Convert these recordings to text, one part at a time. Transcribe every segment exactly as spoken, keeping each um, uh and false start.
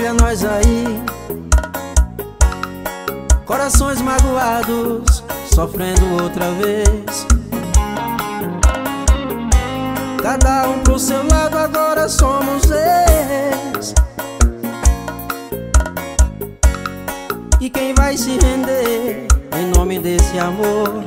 Olha nós aí, corações magoados, sofrendo outra vez. Cada um pro seu lado, agora somos ex. E quem vai se render em nome desse amor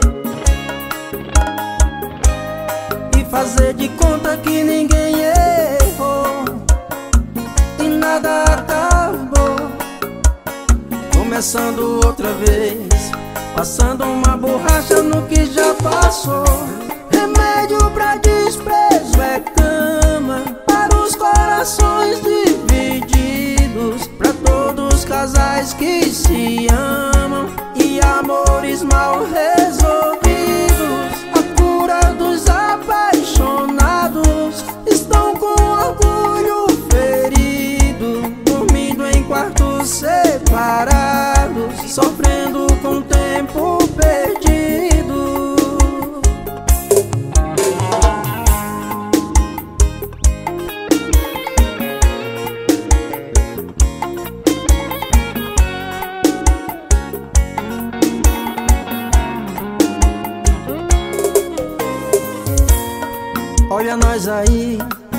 e fazer de conta que ninguém errou e nada acabou, começando outra vez, passando uma borracha no que já passou. Remédio pra desprezo é cama para os corações divididos, pra todos os casais que se amam e amores mal resolvidos. A cura dos apaixonados estão com orgulho ferido, dormindo em quartos separados, sofrendo com o tempo perdido. Olha nós aí,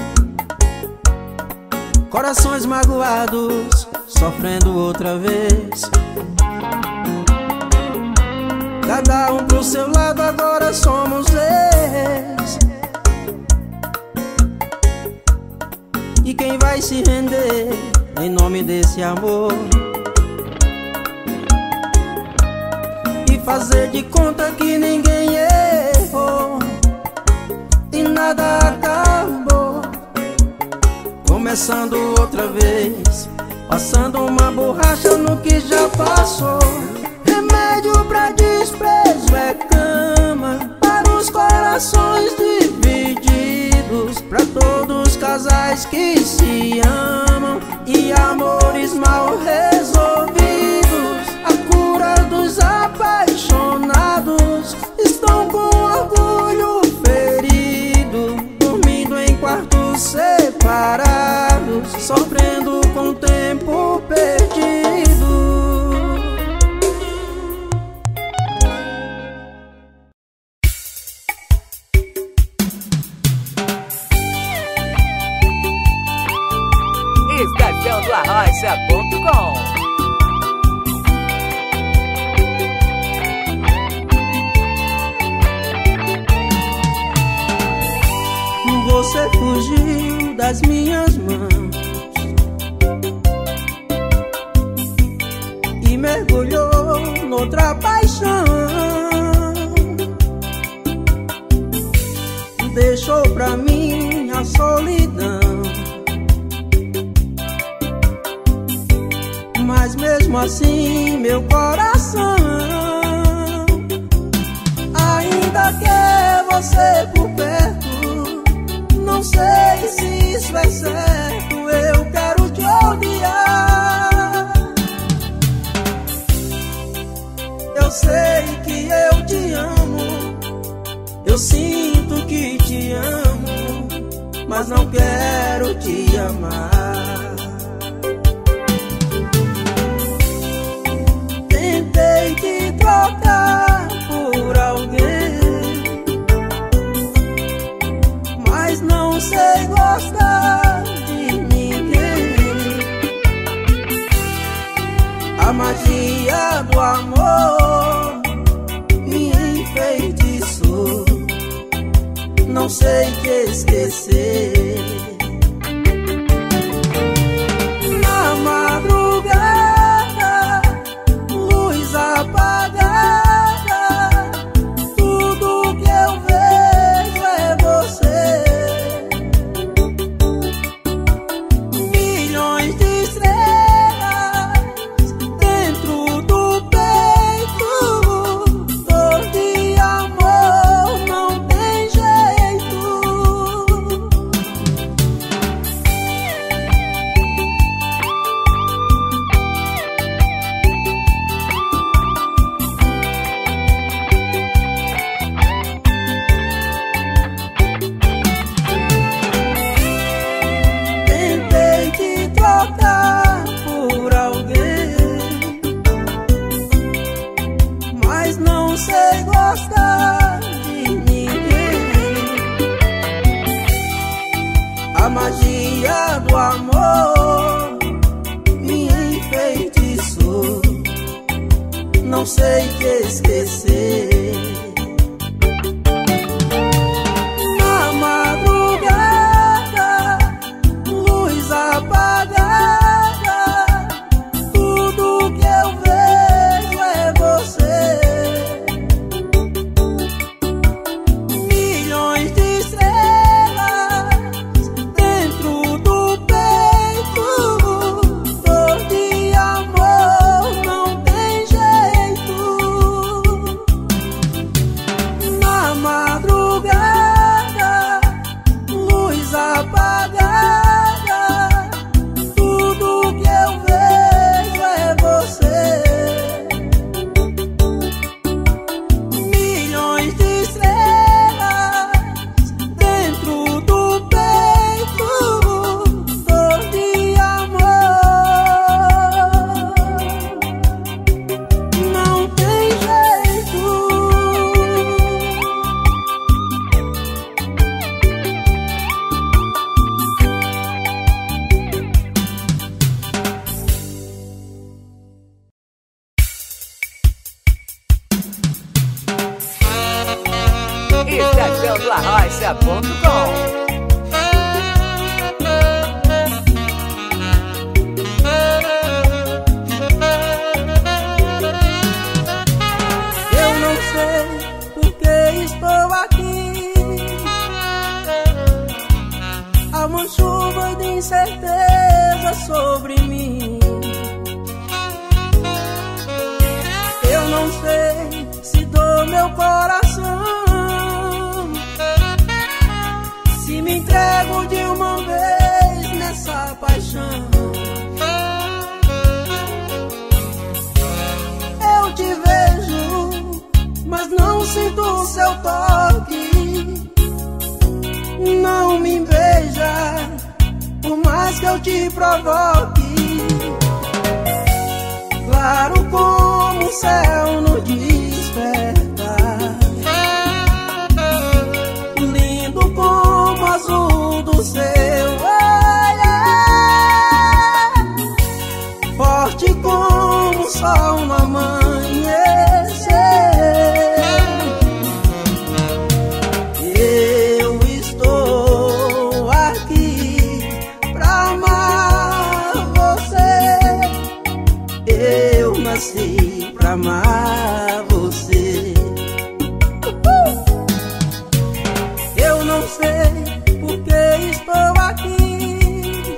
corações magoados, sofrendo outra vez. Cada um pro seu lado, agora somos ex. E quem vai se render em nome desse amor e fazer de conta que ninguém errou e nada acabou, começando outra vez, passando uma borracha no que já passou. Remédio pra desprezo é cama para os corações divididos, pra todos os casais que se amam e amores mal resolvidos. A cura dos apaixonados estão com orgulho ferido, dormindo em quartos separados, sofrendo com o tempo perdido. Estação do Arrocha ponto com. Você fugiu das minhas mãos e mergulhou noutra paixão, deixou pra mim a solidão. Mas mesmo assim meu coração ainda quer você por perto. Não sei se isso é certo, eu quero te odiar. Eu sei que eu te amo, eu sinto que te amo, mas não quero te amar. Tentei te trocar por alguém, mas não sei gostar de ninguém. A magia do amor me enfeitiçou, não sei te esquecer. Na madrugada, luz apagada, tudo que eu vejo é você. Milhões de estrelas dentro do peito, dor de amor não tem jeito. magia do amor me enfeitiçou. Não sei te esquecer. Na madrugada, luz apagada, tudo que eu vejo é você. Milhões de estrelas dentro do peito, dor de amor não tem jeito. Na madrugada, luz apagada, tudo que eu vejo é você. Milhões de estrelas dentro do peito, dor de amor não tem jeito. Estação Arrocha ponto com. Eu não sei por que estou aqui. Há uma chuva de incerteza sobre mim. Eu não sei se dou meu coração, se me entrego de uma vez nessa paixão. Eu te vejo, mas não sinto o seu toque. Não me beija, por mais que eu te provoque. Claro como o céu no despertar, lindo como o azul do seu olhar, forte como o sol no amanhecer. Eu estou aqui pra amar você. Eu nasci pra amar você. Eu não sei por que estou aqui.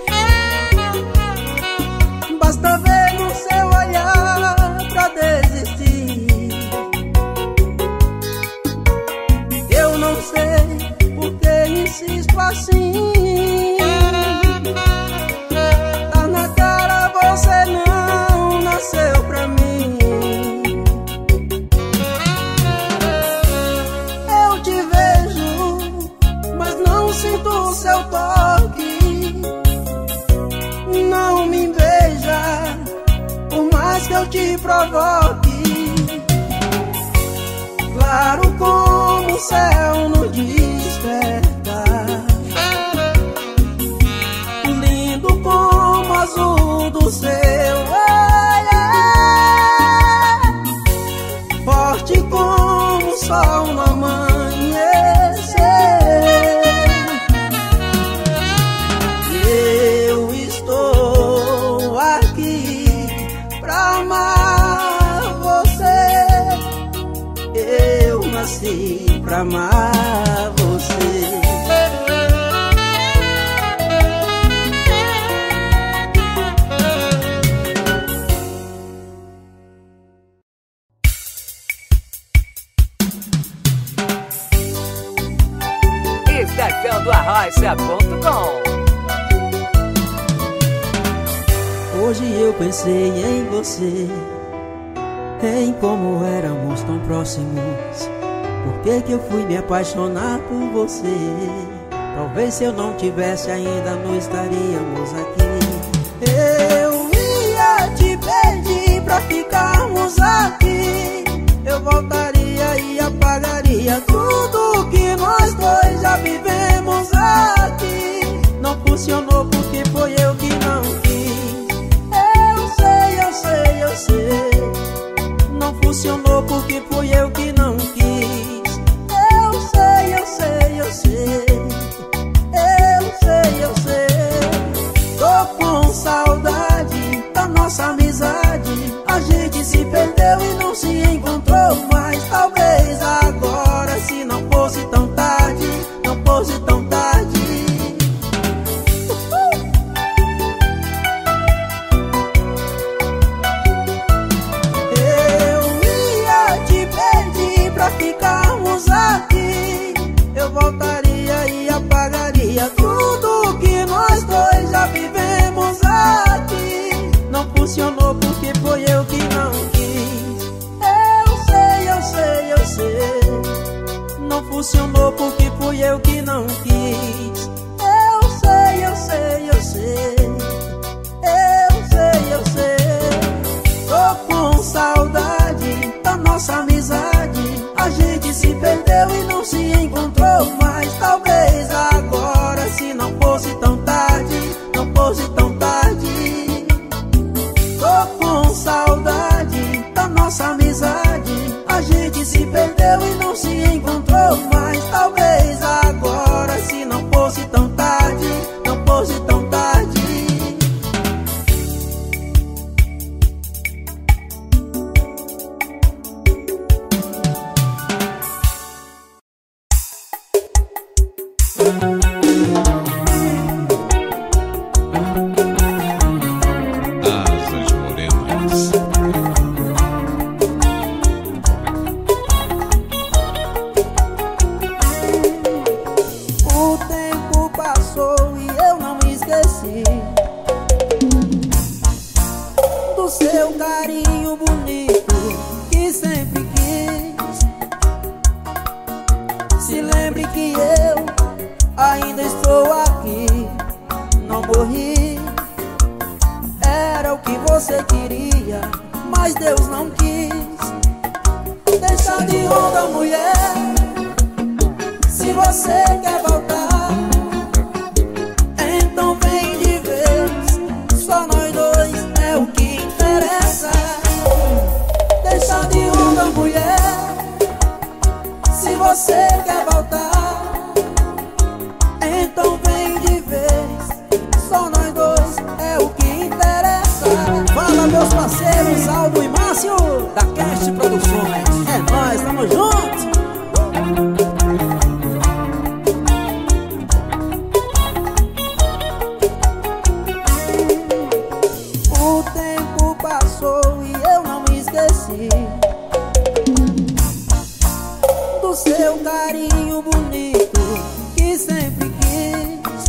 Basta ver no seu olhar pra desistir. Eu não sei por que insisto assim. Tá na cara, você não nasceu pra mim. Eu te vejo, mas não sinto o seu toque. Não me beija, por mais que eu te provoque. Claro como o céu no despertar, lindo como o azul do seu olhar, forte como o sol no amanhecer. Eu estou aqui pra amar você. Eu nasci pra amar você. Estação do Arrocha ponto com. Hoje eu pensei em você, em como éramos tão próximos. Por que que eu fui me apaixonar por você? Talvez se eu não tivesse ainda não estaríamos aqui. Eu ia te pedir pra ficarmos aqui. Eu voltaria e apagaria tudo que nós dois já vivemos aqui. Não por funcionou porque foi eu que não quis. Eu sei, eu sei, eu sei. Não funcionou porque foi eu que não quis. Eu sei, eu sei, eu sei. Eu sei, eu sei. Tô com saudade da nossa amizade. A gente se perdeu e não se encontrou mais. Talvez agora, se não fosse tão tarde, não fosse tão tarde. Ficarmos aqui, eu voltaria e apagaria tudo que nós dois já vivemos aqui. Não funcionou porque foi eu que não quis. Eu sei, eu sei, eu sei. Não funcionou porque fui eu que não quis. Eu sei, eu sei, eu sei. Eu sei, eu sei. Tô com saudade da nossa amizade. A gente se perdeu e não se encontrou mais. Talvez agora, se não fosse tão tarde, não fosse tão tarde. Tô com saudade da nossa amizade. A gente se perdeu e não se encontrou mais. Talvez agora, se não fosse tão tarde, não fosse tão tarde. Asas morenas. O tempo passou e eu não esqueci do seu carinho bonito que sempre quis. Se lembre que eu ainda estou aqui, não morri. Era o que você queria, mas Deus não quis. Deixa de onda, mulher. Se você quer voltar, então vem de vez. Só nós dois é o que interessa. Deixa de onda, mulher. Se você quer voltar, então vem de vez. Só nós dois é o que interessa. Fala, meus parceiros Aldo e Márcio da Cast Produções. É nóis, tamo junto. O tempo passou e eu não me esqueci do seu carinho bonito que sempre quis.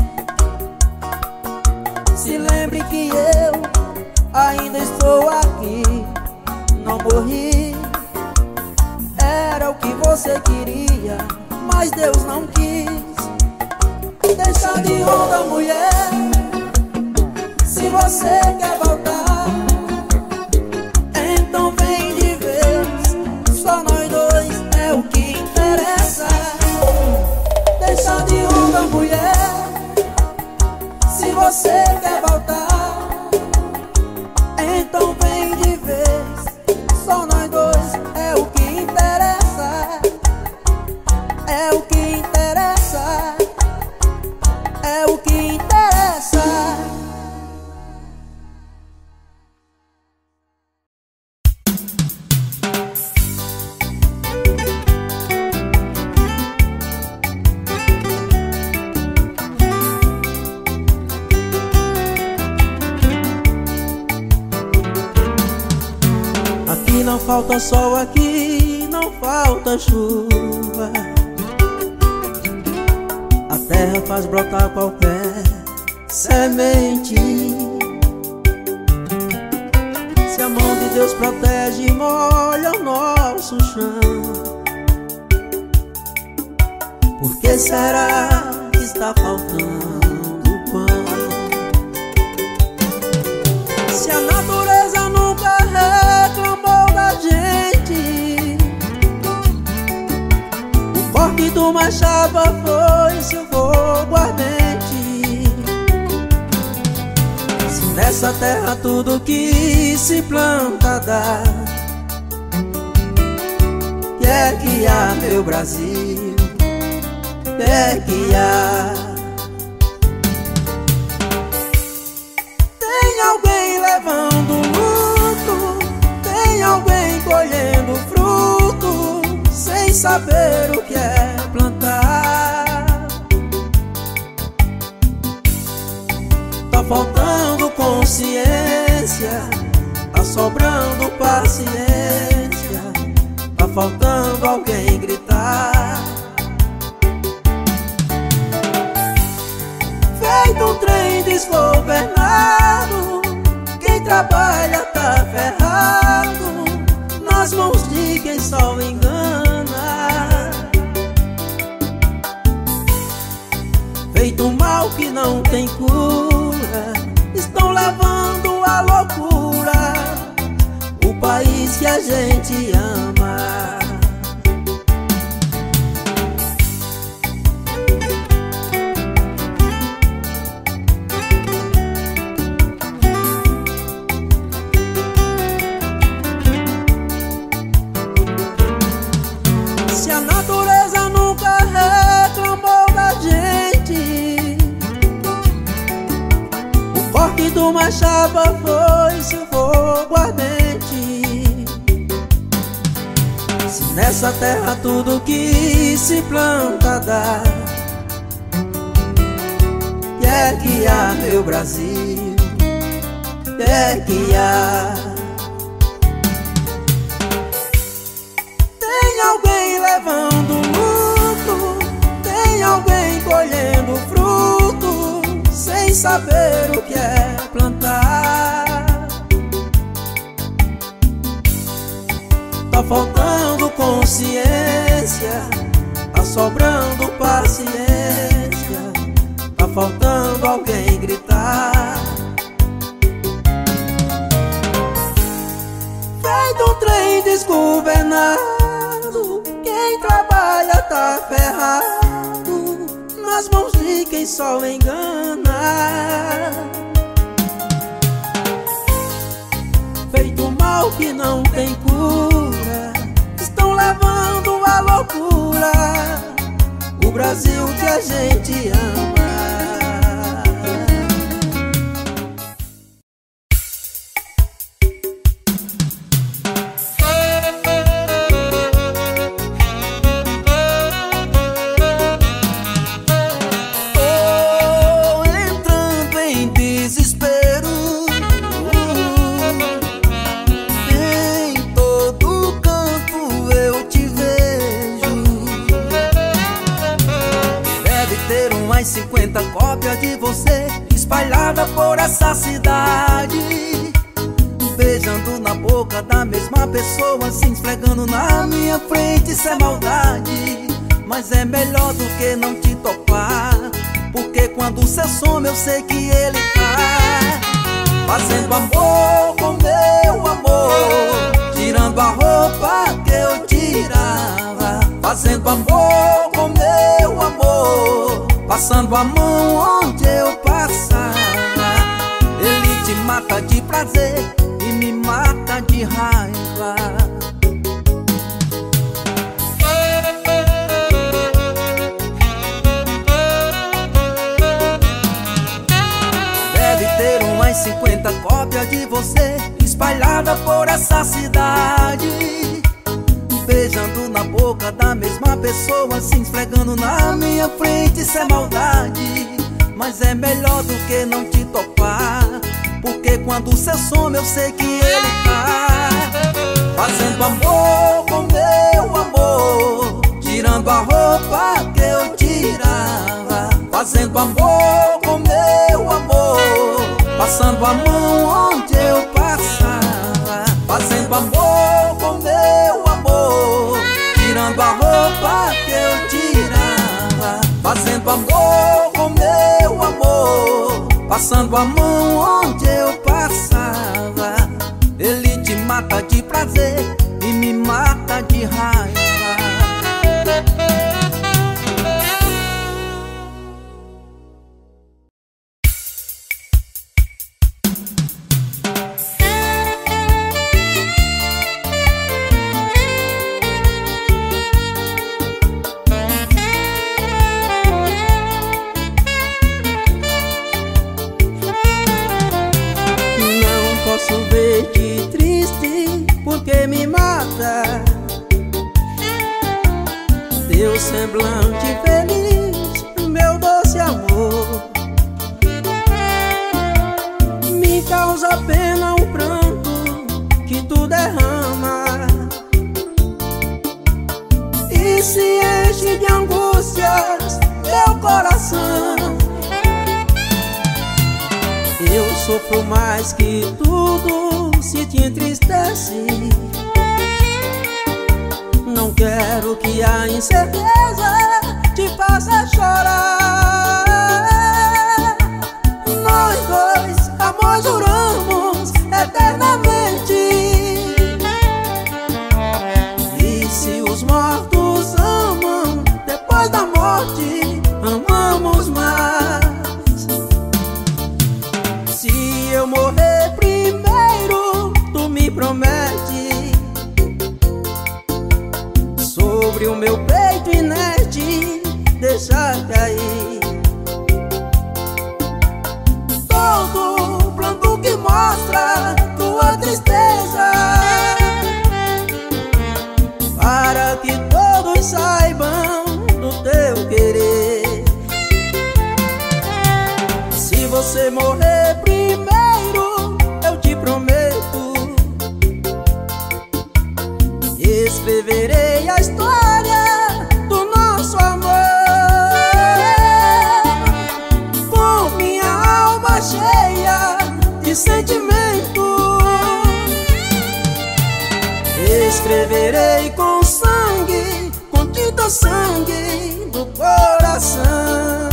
Se lembre que eu ainda estou aqui, não morri. Era o que você queria, mas Deus não quis. Deixa de onda, mulher. Se você quer voltar, então vem de vez. Só nós dois é o que interessa. Deixa de onda, mulher. Se você quer voltar, então vem de vez. Só nós dois é o que interessa. É o que interessa. É o que interessa. Aqui não falta sol, aqui não falta chuva. A terra faz brotar qualquer semente. Se a mão de Deus protege e molha o nosso chão, por que será que está faltando pão? Se a natureza nunca reclamou da gente, o corte do Machaba foi seu fogo ardente. nessa terra tudo que se planta dá. Que é que há, meu Brasil? Que é que há? Tem alguém levando luto, tem alguém colhendo fruto, sem saber o que é plantar. Tá faltando consciência, tá sobrando paciência, tá faltando alguém gritar. Feito um trem desgovernado, quem trabalha tá ferrado, nas mãos de quem só engana. Feito um mal que não tem cura, estão levando à loucura o país que a gente ama. Se a natureza nunca reclamou da gente, o corte do machado foi-se o fogo ardente. Se nessa terra tudo que se planta dá, que é que há, meu Brasil? Que é que há? Tem alguém levando luto, tem alguém colhendo fruto, sem saber o que é plantar. Tá faltando consciência, tá sobrando paciência, tá faltando alguém gritar. Feito um trem desgovernado, quem trabalha tá ferrado, nas mãos de quem só engana. Feito mal que não tem cura, estão levando à loucura o Brasil que a gente ama. cinquenta cópias de você espalhada por essa cidade, beijando na boca da mesma pessoa, se esfregando na minha frente. Isso é maldade, mas é melhor do que não te topar, porque quando cê some eu sei que ele tá fazendo amor com meu amor, tirando a roupa que eu tirava, fazendo amor com meu amor, passando a mão onde eu passava. Ele te mata de prazer e me mata de raiva. Deve ter umas cinquenta cópias de você espalhada por essa cidade, beijando na boca da mesma pessoa, se esfregando na minha frente. Isso é maldade, mas é melhor do que não te topar, porque quando cê some eu sei que ele tá fazendo amor com meu amor, tirando a roupa que eu tirava, fazendo amor com meu amor, passando a mão onde eu passava, fazendo amor com meu amor, tirando a roupa que eu tirava, fazendo amor com meu amor, passando a mão onde eu passava. Ele te mata de prazer e me mata de raiva. sofro mais que tudo se te entristece. Não quero que a incerteza te faça chorar. Nós dois, amor, juramos eternamente. E se os mortos amam, depois da morte amamos mais. Se eu morrer primeiro, tu me promete, sobre o meu peito inerte deixar cair todo o pranto que mostra tua tristeza, para que todos saibam do teu querer. Se você morrer primeiro, eu te prometo, escreverei a história do nosso amor, com minha alma cheia de sentimento. Escreverei com sangue, com tinta sangue do coração.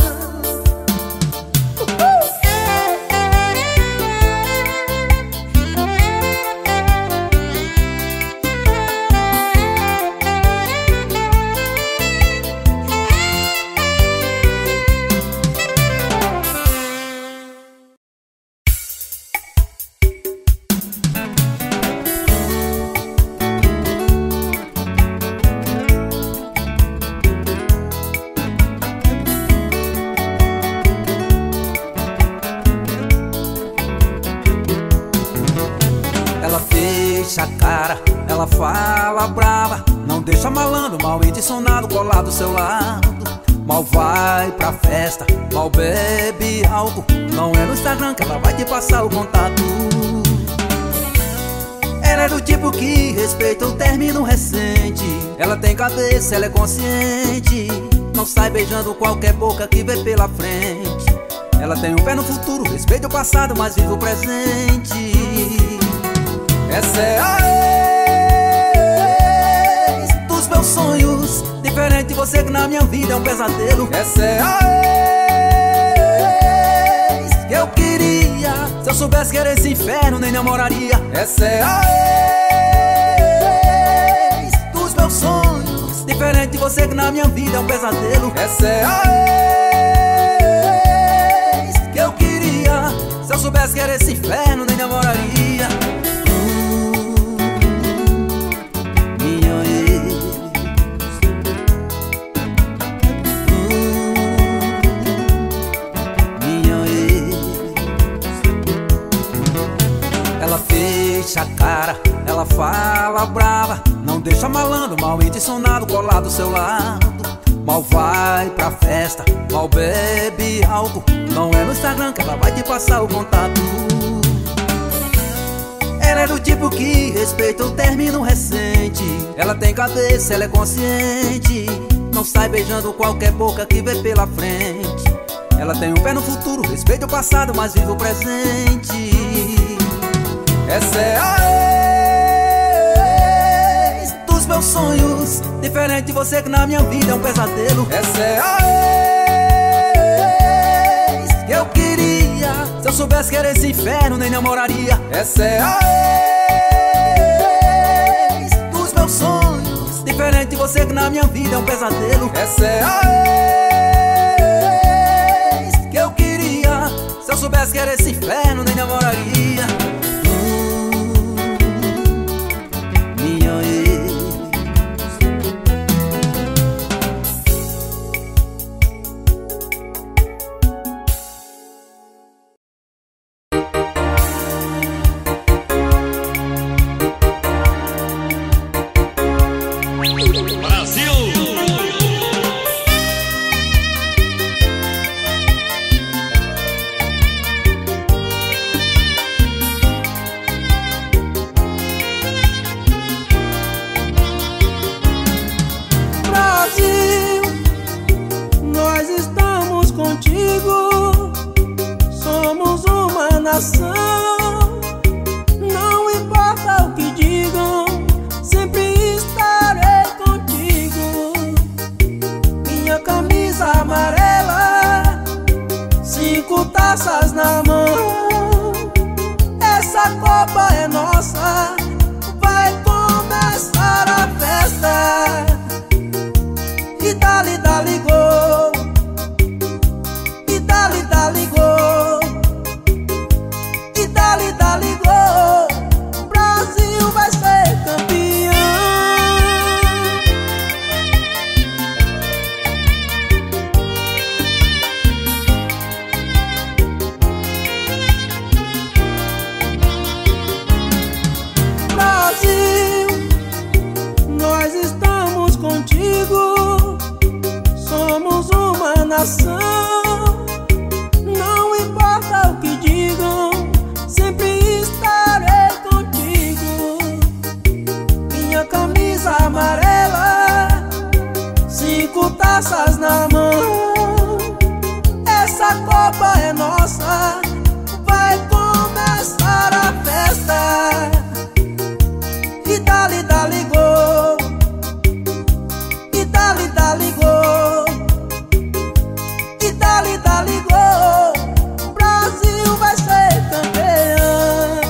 A cara, ela fala brava, não deixa malandro, mal intencionado colar do seu lado. Mal vai pra festa, mal bebe álcool, não é no Instagram que ela vai te passar o contato. Ela é do tipo que respeita o término recente. Ela tem cabeça, ela é consciente, não sai beijando qualquer boca que vê pela frente. Ela tem um pé no futuro, respeita o passado, mas vive o presente. Essa é a ex dos meus sonhos, diferente de você que na minha vida é um pesadelo. Essa é a ex que eu queria, se eu soubesse que era esse inferno nem namoraria. Essa é a ex dos meus sonhos, diferente de você que na minha vida é um pesadelo. Essa é a ex que eu queria, se eu soubesse que era esse inferno nem namoraria. A cara, ela fala brava, não deixa malandro, mal intencionado colar do seu lado. Mal vai pra festa, mal bebe álcool, não é no Instagram que ela vai te passar o contato. Ela é do tipo que respeita o término recente. Ela tem cabeça, ela é consciente, não sai beijando qualquer boca que vê pela frente. Ela tem um pé no futuro, respeita o passado, mas vive o presente. Essa é a ex dos meus sonhos, diferente de você que na minha vida é um pesadelo. Essa é a ex que eu queria, se eu soubesse que era esse inferno nem namoraria. Essa é a ex dos meus sonhos, diferente de você que na minha vida é um pesadelo. Essa é a ex que eu queria, se eu soubesse que era esse inferno nem namoraria. nação. Não importa o que digam, sempre estarei contigo. Minha camisa amarela, cinco taças na mão. Essa Copa é nossa, vai começar a festa. E dali, dali, gol. E dali, dali, gol. E dali, dali, gol. O Brasil vai ser campeão. Brasil, nós estamos contigo. Somos uma nação. Não importa o que digam, sempre estarei contigo. Minha camisa amarela, cinco taças na mão. Essa Copa é nossa, vai começar a festa. E dali, dali, gol. E dali, dali, gol. E dali, dali, gol. O Brasil vai ser campeão.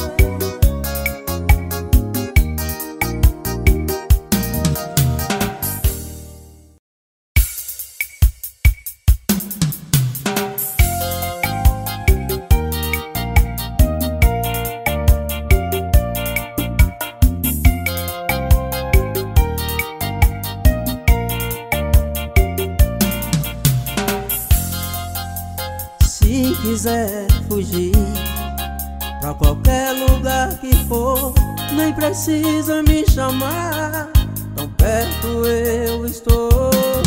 Se quiser fugir pra qualquer lugar que for, nem precisa me chamar, tão perto eu estou.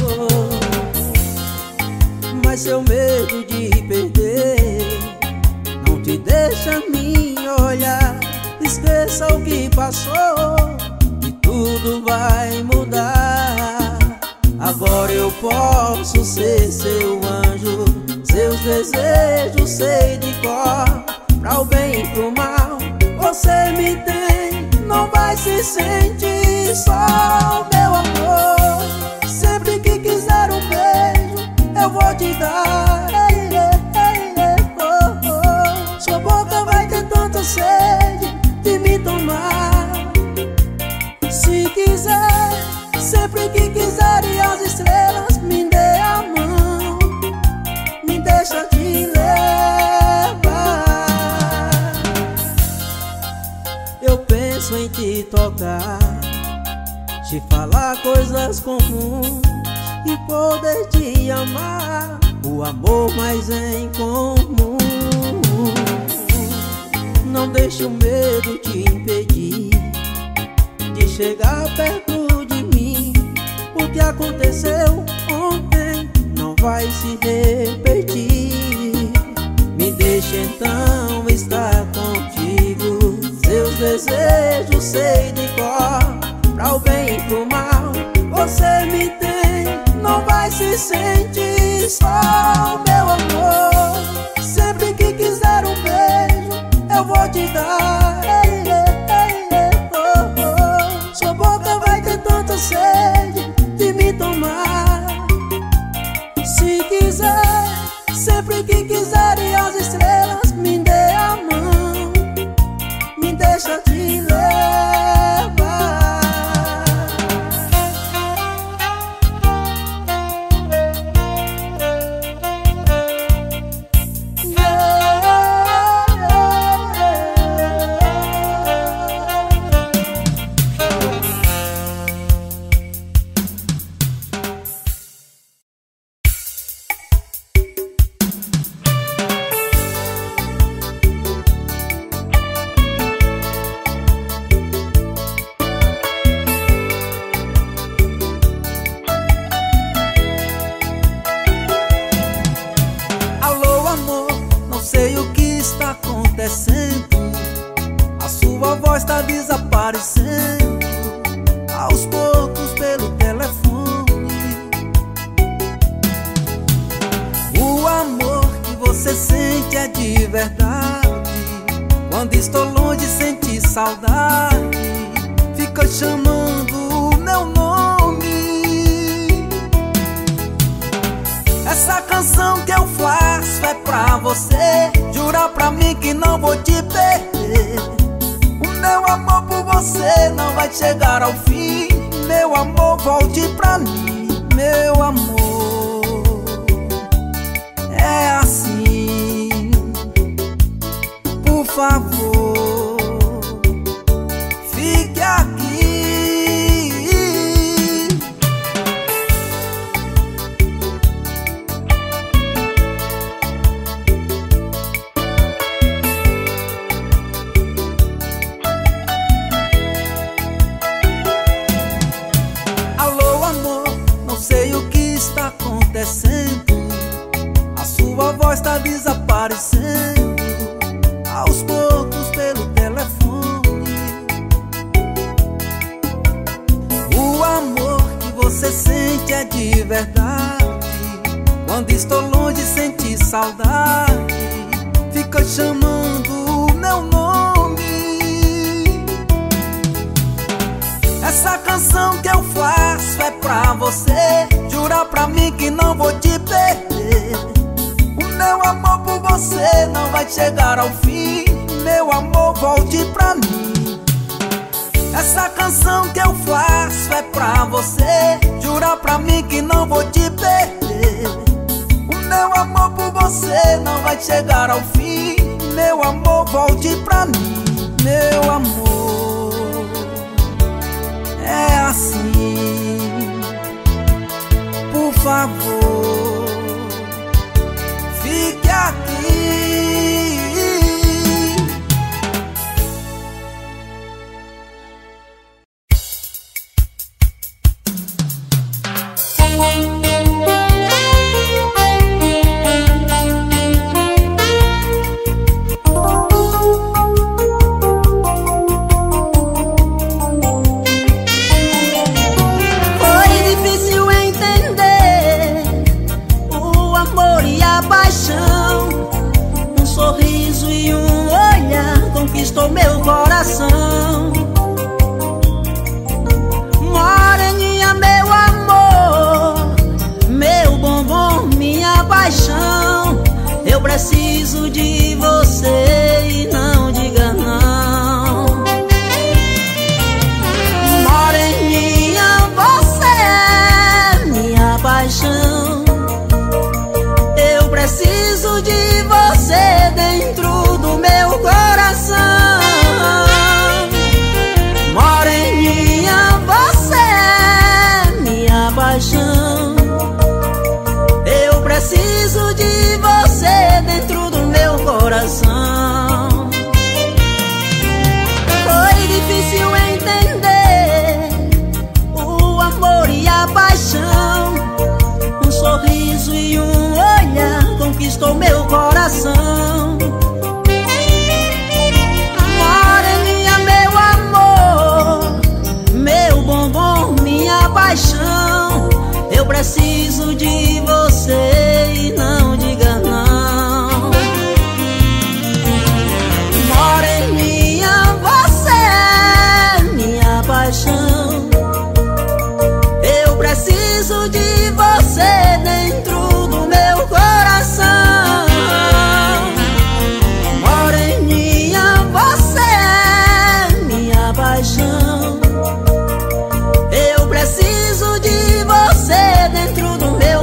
Mas seu medo de perder não te deixa me olhar. Esqueça o que passou e tudo vai mudar. Agora eu posso ser seu anjo, seus desejos sei de cor. Pra o bem e pro mal, você me tem, não vai se sentir só, meu amor. Sempre que quiser um beijo, eu vou te dar. Ei, ei, ei, ei, oh, oh. Sua boca vai ter tanta sede de me tomar. Se quiser, sempre que quiser e as estrelas, me dê a mão, me deixa te levar. Eu penso em te tocar, te falar coisas comuns e poder te amar, o amor mais em comum. Não deixe o medo te impedir de chegar perto de mim. O que aconteceu ontem não vai se repetir. Me deixe então estar contigo, seus desejos sei de cor. Pra o bem e pro mal, você me tem, não vai se sentir só, meu amor. Sempre que quiser um beijo, eu vou te dar. Ei, ei, ei, oh, oh. Sua boca vai ter tanta sede de me tomar. Se quiser, sempre que quiser e as estrelas, me dê a mão, me deixa te levar. A sua voz tá desaparecendo aos poucos pelo telefone. O amor que você sente é de verdade, Quando estou longe senti saudade, fica chamando o meu nome. Essa canção que eu faço é pra você. Jura pra mim que não vou te perder. O meu amor por você não vai chegar ao fim. Meu amor, volte pra mim, meu amor. É assim, por favor, fique aqui. Alô, amor, não sei o que está acontecendo. A sua voz está desaparecendo aos poucos pelo telefone. O amor que você sente é de verdade. Quando estou longe senti saudade, fica chamando o meu nome. Essa canção que eu faço é pra você. Jura pra mim que não vou te perder. O meu amor por você não vai chegar ao fim. Meu amor, volte pra mim. Essa canção que eu faço é pra você. Jura pra mim que não vou te perder. O meu amor por você não vai chegar ao fim. Meu amor, volte pra mim, meu amor. É assim, por favor, fique aqui. Conquistou meu coração. Moreninha, meu amor, meu bombom, minha paixão. Eu preciso de você e não diga não. Moreninha, você é minha paixão. Eu preciso de você dentro do meu coração. Moreninha, você é minha paixão. Eu preciso de você dentro do meu coração. Foi difícil entender o amor e a paixão. Um sorriso e um olhar conquistou meu coração. Moreninha, meu amor, meu bombom, minha paixão. Eu preciso de você e não diga não. Moreninha, você é minha paixão. Eu preciso de você dentro do meu coração. Moreninha, você é minha paixão. Eu preciso de você dentro do meu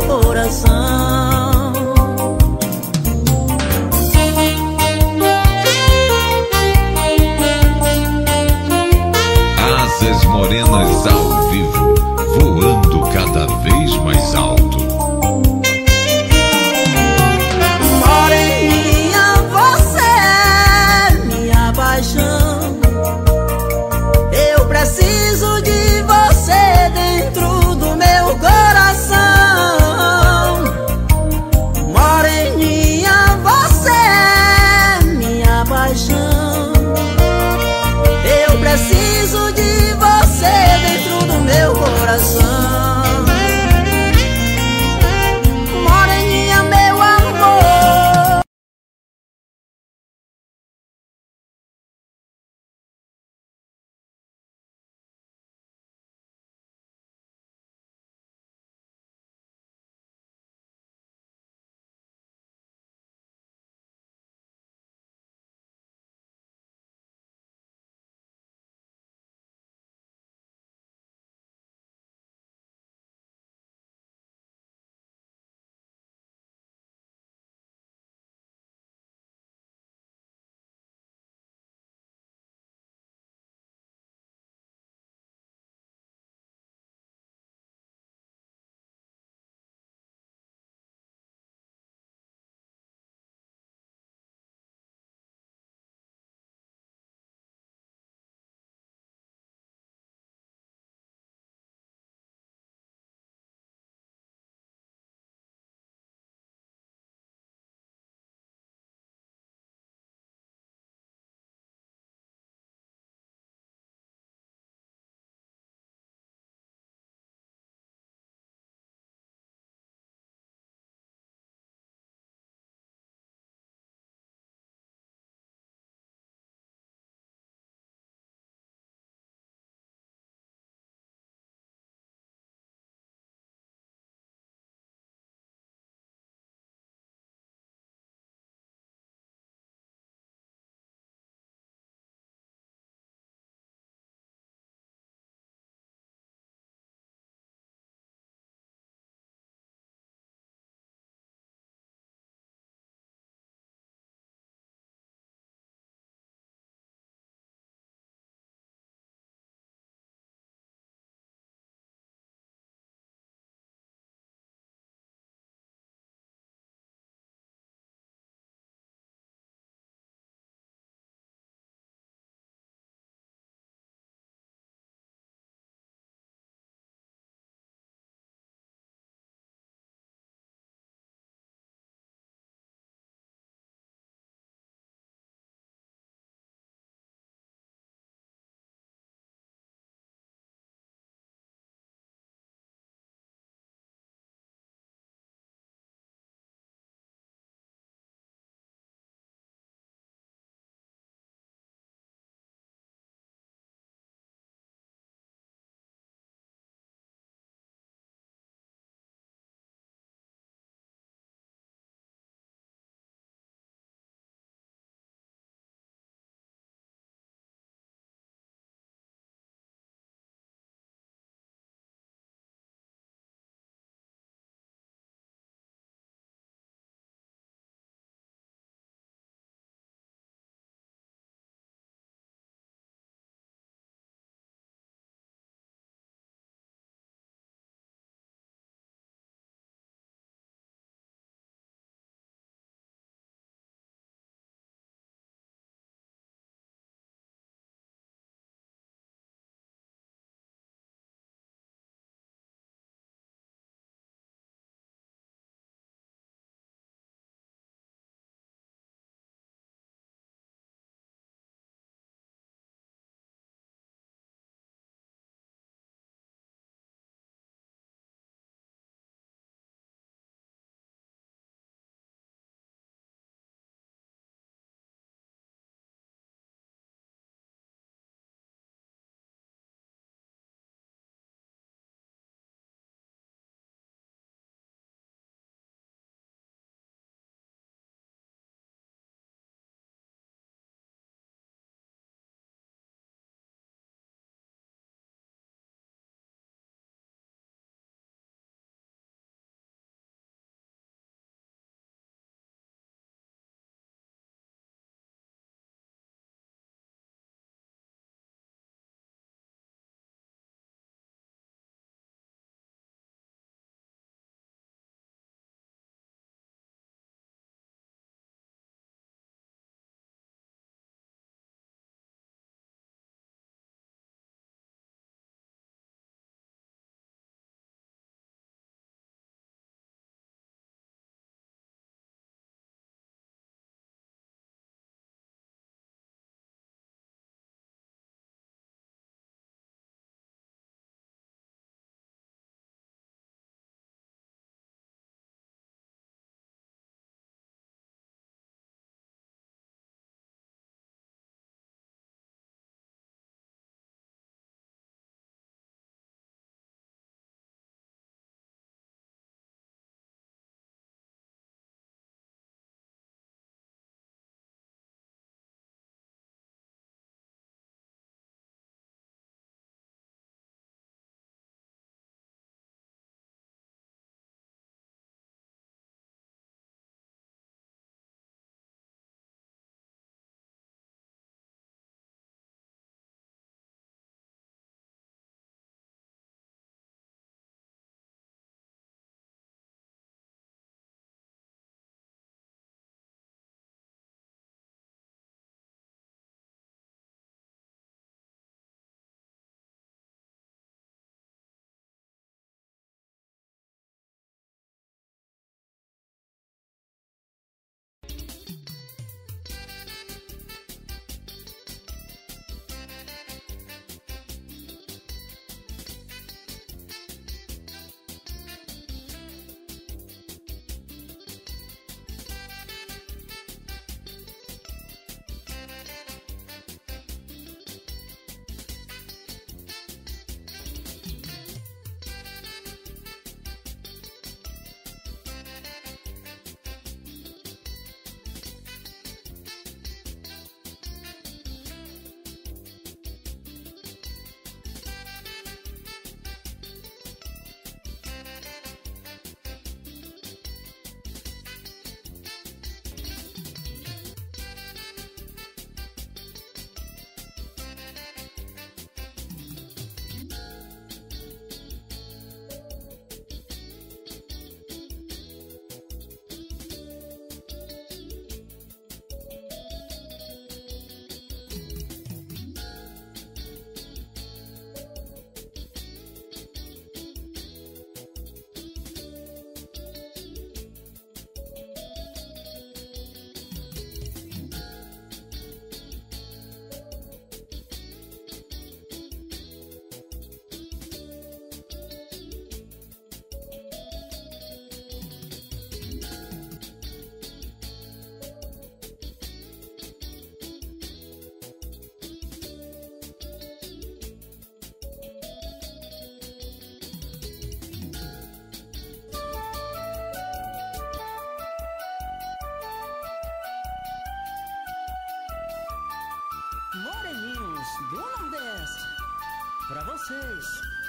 vocês.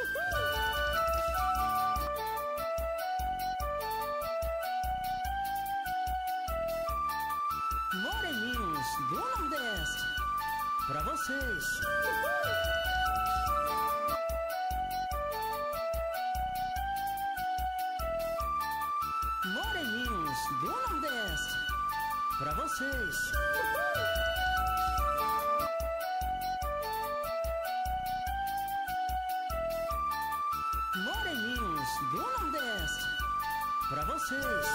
Moreninhos do Nordeste, pra vocês. Moreninhos do Nordeste, pra vocês. Moreninhos do Nordeste, pra vocês.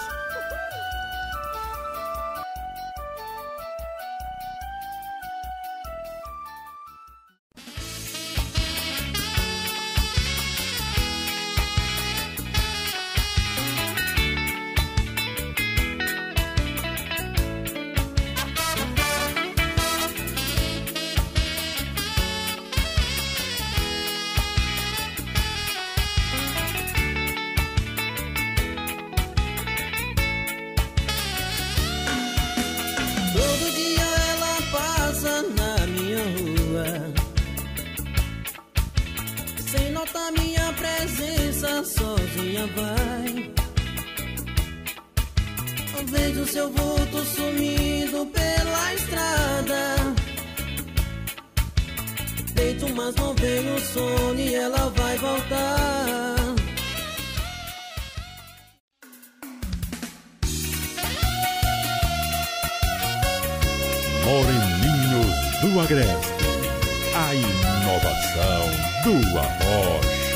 Sozinha vai. Eu vejo seu vulto sumindo pela estrada. Deito, mas não vejo o sono e ela vai voltar. Moreninhos do Agreste, a inovação do arroz.